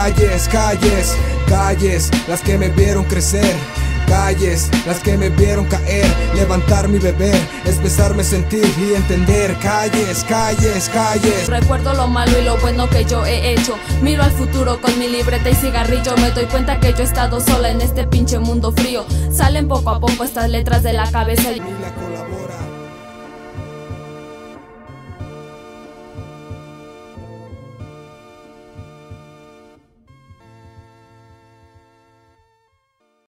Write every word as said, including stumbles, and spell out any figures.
calles, calles, calles, las que me vieron crecer. Calles, las que me vieron caer, levantar mi beber, expresarme, sentir y entender. Calles, calles, calles. Recuerdo lo malo y lo bueno que yo he hecho. Miro al futuro con mi libreta y cigarrillo. Me doy cuenta que yo he estado sola en este pinche mundo frío. Salen poco a poco estas letras de la cabeza y